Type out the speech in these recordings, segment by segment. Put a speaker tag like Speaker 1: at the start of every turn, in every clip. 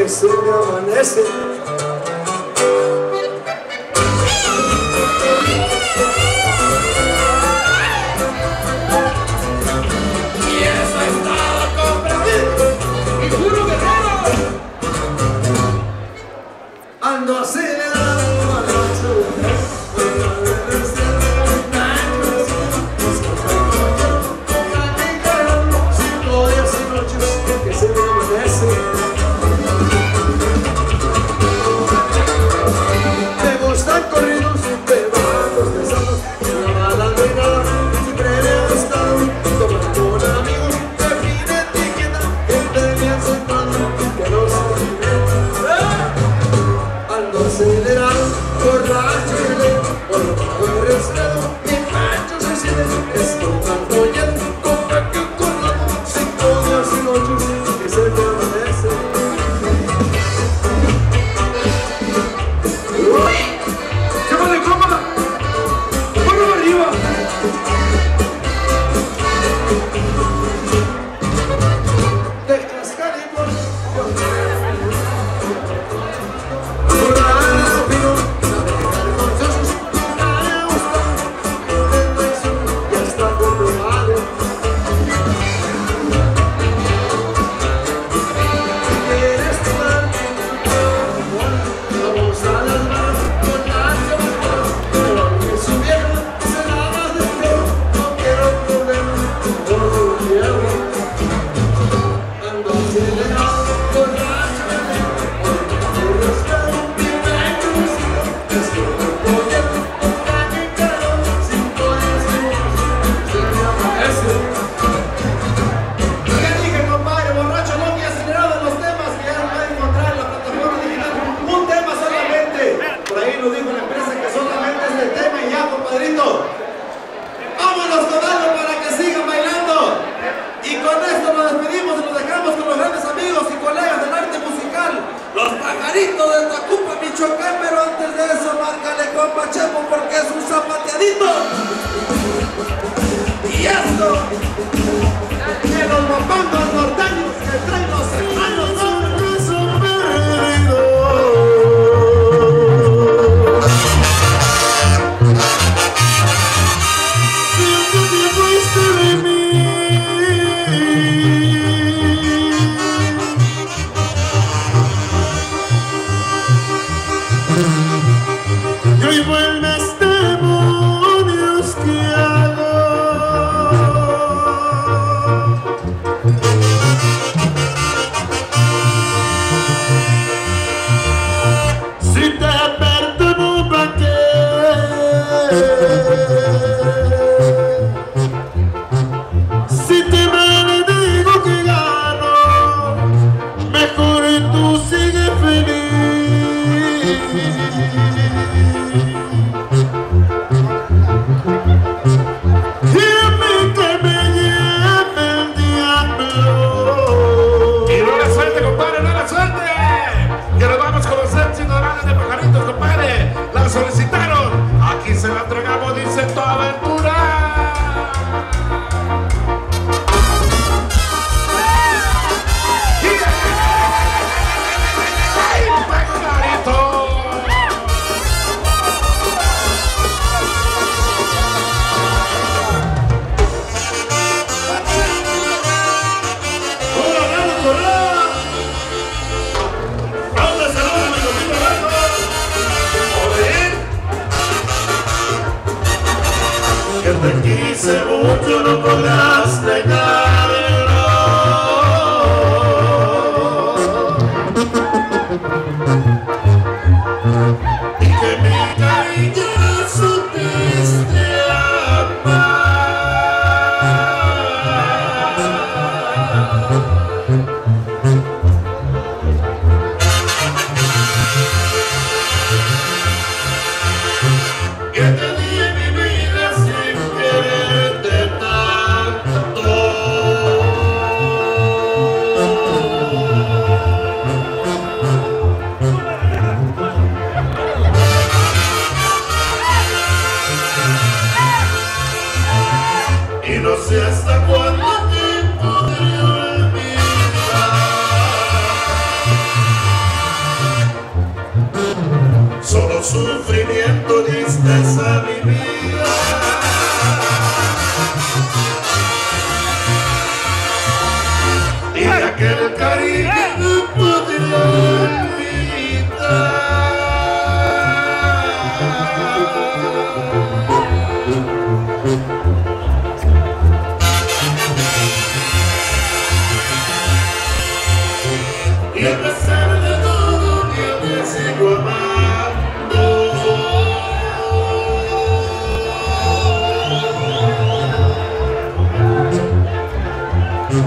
Speaker 1: que se me amanece.
Speaker 2: Y eso es todo, compadre. Y puro guerrero.
Speaker 1: Ando acelerado,
Speaker 2: de Tacuba, Michoacán, pero antes de eso, márcale compa Chepo porque es un zapateadito. Y esto, de los mapangos norteños que traen los hermanos, ¿no?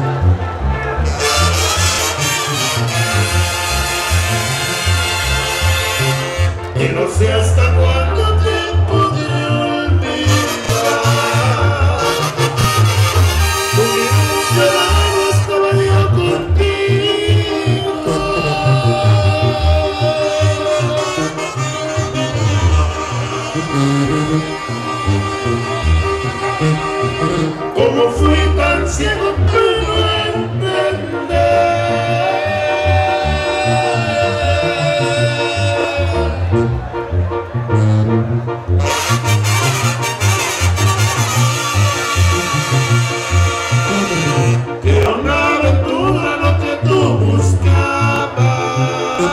Speaker 2: Y no sé hasta cuánto tiempo de olvidar. Porque no estaba yo contigo. Como fui tan ciego puedo entender. Que era una aventura lo que tú buscabas.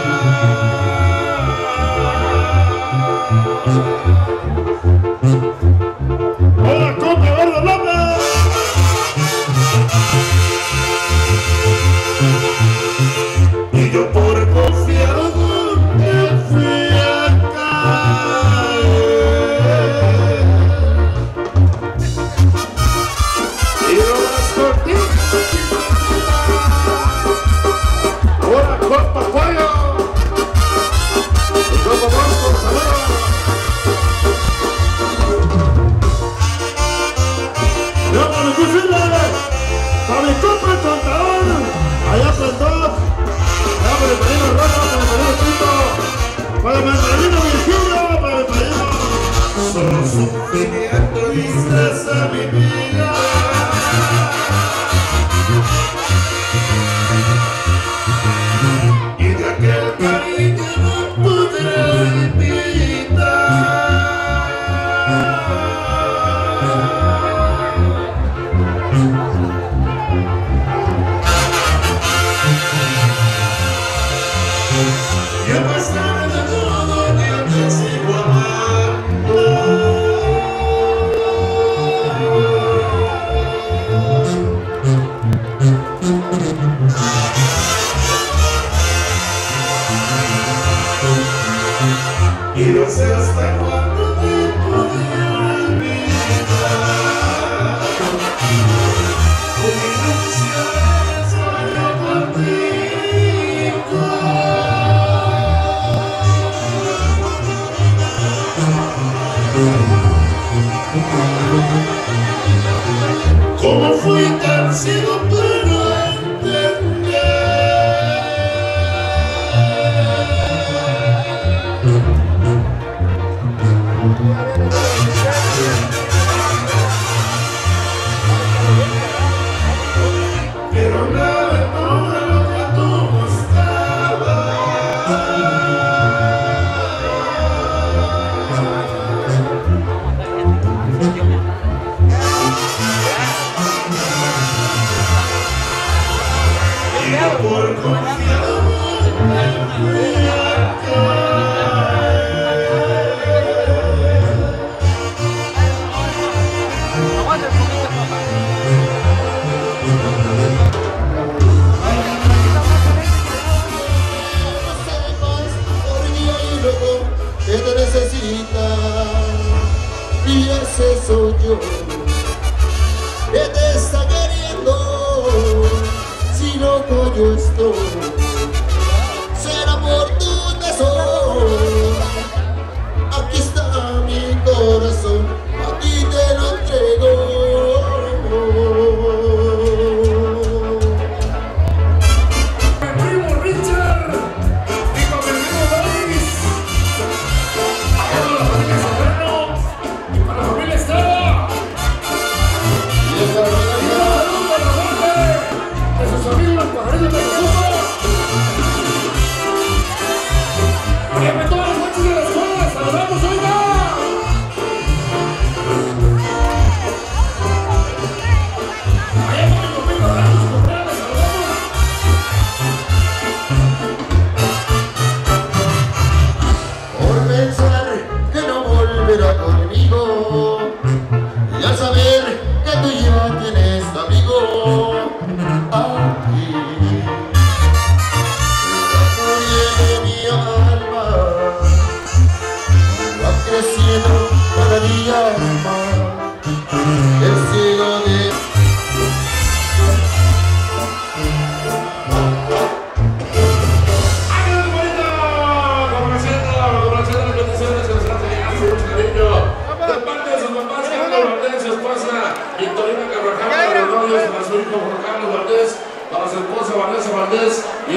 Speaker 2: ¡Hola, compa, gordo López! Y yo por confiar me fui a caer. Y no vas por ti. ¡Hola, compa, pollo! Y compa, Bosco, saludos. ¡No, para mi cufile! ¡Para mi compa el contador! ¡Allá plantó! ¡Allá para el padrino Rojo! ¡Para el padrino Tito! ¡Para el padrino Virgilio! ¡Para el padrino! Solo sufrimiento y estrés a mi vida. Y de aquel cariño no podré olvidar. Y a pesar de todo yo te sigo amando. Y no sé hasta cuánto tiempo de olvidar. Porque no quisiera solo contigo. Como fui tan ciego para entender. Pero nada de todo lo que tú buscabas. Y yo por confiado me fui a caer.
Speaker 3: Que te necesita y ese soy yo que te está queriendo. Si loco yo estoy, será por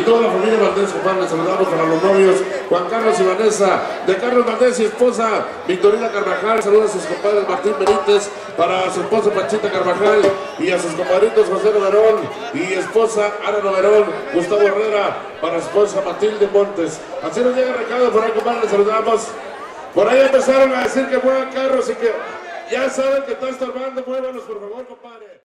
Speaker 4: toda la familia Valdés, compadre. Les saludamos para los novios Juan Carlos y Vanessa, de Carlos Valdés y esposa Victorina Carvajal. Saludos a sus compadres Martín Benítez, para su esposa Panchita Carvajal y a sus compadritos José Noverón y esposa Ana Noverón, Gustavo Herrera, para su esposa Matilde Montes. Así nos llega el recado por ahí, compadre. Les saludamos. Por ahí empezaron a decir que muevan carros y que ya saben que está estorbando. Muévanos, por favor, compadre.